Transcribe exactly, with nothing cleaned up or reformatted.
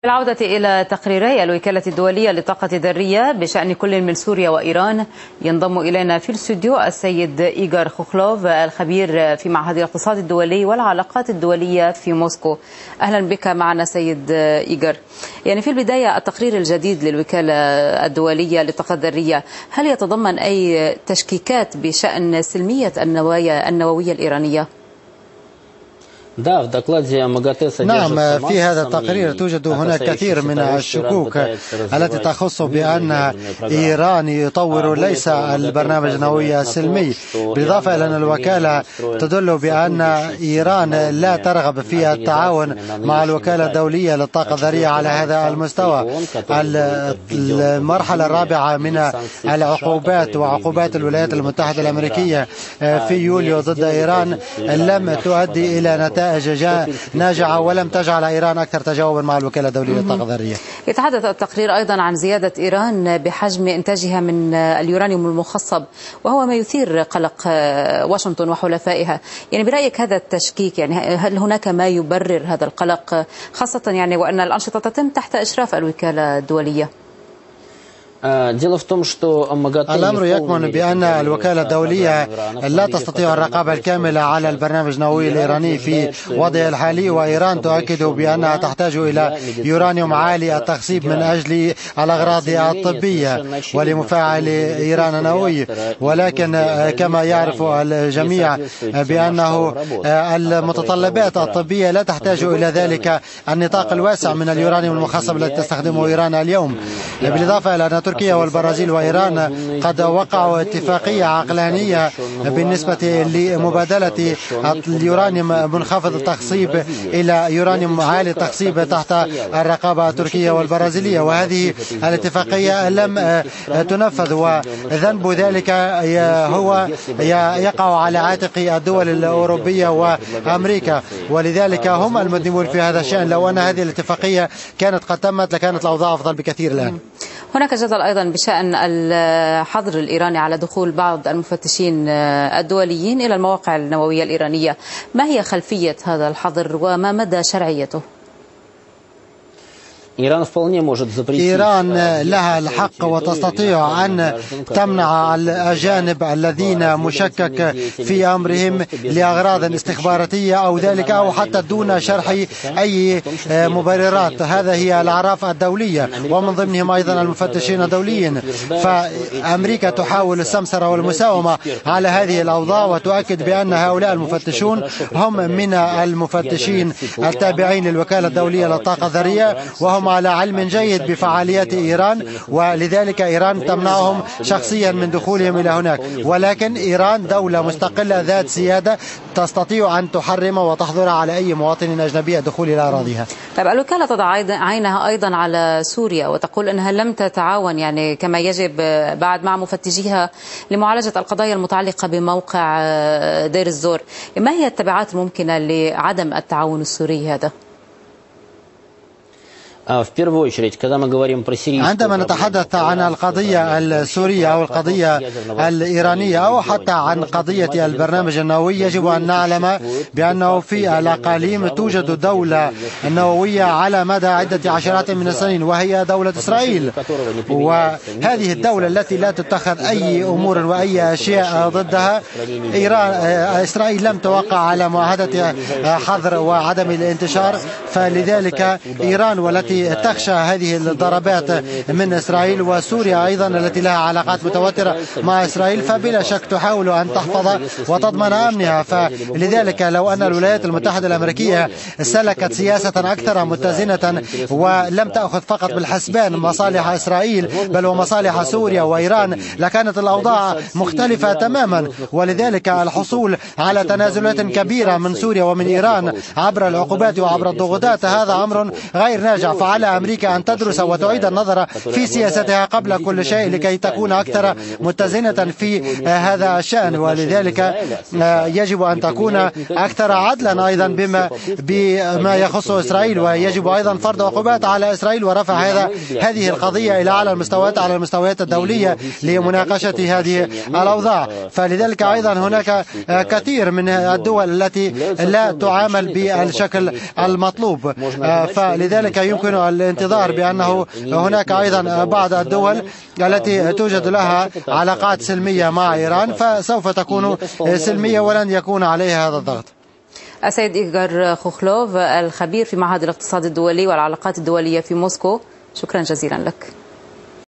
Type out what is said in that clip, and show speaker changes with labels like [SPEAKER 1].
[SPEAKER 1] بالعودة إلى تقريري الوكالة الدولية للطاقة الذرية بشأن كل من سوريا وإيران، ينضم إلينا في الاستوديو السيد إيغور خوخلوف الخبير في معهد الاقتصاد الدولي والعلاقات الدولية في موسكو. أهلا بك معنا سيد إيغور. يعني في البداية، التقرير الجديد للوكالة الدولية للطاقة الذرية هل يتضمن أي تشكيكات بشأن سلمية النوايا النووية الإيرانية؟
[SPEAKER 2] نعم، في هذا التقرير توجد هناك كثير من الشكوك التي تخص بأن إيران يطور ليس البرنامج النووي السلمي، بالإضافة إلى أن الوكالة تدل بأن إيران لا ترغب في التعاون مع الوكالة الدولية للطاقة الذرية على هذا المستوى. المرحلة الرابعة من العقوبات وعقوبات الولايات المتحدة الأمريكية في يوليو ضد إيران لم تؤدي إلى نتائج ناجعة ولم تجعل إيران أكثر تجاوبا مع الوكالة الدولية للطاقة الذرية.
[SPEAKER 1] يتحدث التقرير أيضا عن زيادة إيران بحجم إنتاجها من اليورانيوم المخصب، وهو ما يثير قلق واشنطن وحلفائها. يعني برأيك هذا التشكيك، يعني هل هناك ما يبرر هذا القلق، خاصة يعني وأن الأنشطة تتم تحت إشراف الوكالة الدولية؟
[SPEAKER 2] الأمر يكمن بأن الوكالة الدولية لا تستطيع الرقابة الكاملة على البرنامج النووي الإيراني في وضعه الحالي، وإيران تؤكد بأنها تحتاج إلى يورانيوم عالي التخصيب من أجل الأغراض الطبية ولمفاعل إيران النووي. ولكن كما يعرف الجميع بأنه المتطلبات الطبية لا تحتاج إلى ذلك النطاق الواسع من اليورانيوم المخصب الذي تستخدمه إيران اليوم. بالإضافة إلى أن تركيا والبرازيل وإيران قد وقعوا اتفاقية عقلانية بالنسبة لمبادلة اليورانيوم منخفض، التخصيب إلى يورانيوم عالي التخصيب تحت الرقابة التركية والبرازيلية، وهذه الاتفاقية لم تنفذ، وذنب ذلك هو يقع على عاتق الدول الأوروبية وأمريكا، ولذلك هم المذنبون في هذا الشأن. لو أن هذه الاتفاقية كانت قد تمت لكانت الأوضاع أفضل بكثير الآن.
[SPEAKER 1] هناك جدل أيضا بشأن الحظر الإيراني على دخول بعض المفتشين الدوليين إلى المواقع النووية الإيرانية. ما هي خلفية هذا الحظر وما مدى شرعيته؟
[SPEAKER 2] إيران لها الحق وتستطيع أن تمنع الأجانب الذين مشكك في أمرهم لأغراض استخباراتية أو ذلك، أو حتى دون شرح أي مبررات. هذا هي الأعراف الدولية، ومن ضمنهم أيضا المفتشين الدوليين. فأمريكا تحاول السمسرة والمساومة على هذه الأوضاع، وتؤكد بأن هؤلاء المفتشون هم من المفتشين التابعين للوكالة الدولية للطاقة الذرية، وهم على علم جيد بفعاليات إيران، ولذلك إيران تمنعهم شخصيا من دخولهم إلى هناك. ولكن إيران دولة مستقلة ذات سيادة تستطيع أن تحرم وتحظر على أي مواطن أجنبي الدخول إلى أراضيها.
[SPEAKER 1] طيب، الوكالة تضع عينها أيضا على سوريا وتقول أنها لم تتعاون يعني كما يجب بعد مع مفتشيها لمعالجة القضايا المتعلقة بموقع دير الزور. ما هي التبعات الممكنة لعدم التعاون السوري هذا؟
[SPEAKER 2] عندما نتحدث عن القضية السورية أو القضية الإيرانية أو حتى عن قضية البرنامج النووي، يجب أن نعلم بأنه في الأقاليم توجد دولة نووية على مدى عدة عشرات من السنين، وهي دولة إسرائيل. وهذه الدولة التي لا تتخذ أي أمور وأي أشياء ضدها، إيران إسرائيل لم توقع على معاهدة حظر وعدم الانتشار، فلذلك إيران والتي تخشى هذه الضربات من إسرائيل، وسوريا أيضا التي لها علاقات متوترة مع إسرائيل، فبلا شك تحاول أن تحفظ وتضمن أمنها. فلذلك لو أن الولايات المتحدة الأمريكية سلكت سياسة أكثر متزنة ولم تأخذ فقط بالحسبان مصالح إسرائيل بل ومصالح سوريا وإيران، لكانت الأوضاع مختلفة تماما. ولذلك الحصول على تنازلات كبيرة من سوريا ومن إيران عبر العقوبات وعبر الضغوطات هذا أمر غير ناجع. فعلى أمريكا أن تدرس وتعيد النظر في سياستها قبل كل شيء لكي تكون أكثر متزنة في هذا الشأن، ولذلك يجب أن تكون أكثر عدلا أيضا بما بما يخص إسرائيل، ويجب أيضا فرض عقوبات على إسرائيل ورفع هذا هذه القضية إلى أعلى المستويات على المستويات الدولية لمناقشة هذه الأوضاع. فلذلك أيضا هناك كثير من الدول التي لا تعامل بالشكل المطلوب، فلذلك يمكن يمكن الانتظار بأنه هناك أيضا بعض الدول التي توجد لها علاقات سلمية مع إيران فسوف تكون سلمية ولن يكون عليها هذا الضغط.
[SPEAKER 1] السيد إيغور خوخلوف الخبير في معهد الاقتصاد الدولي والعلاقات الدولية في موسكو، شكرا جزيلا لك.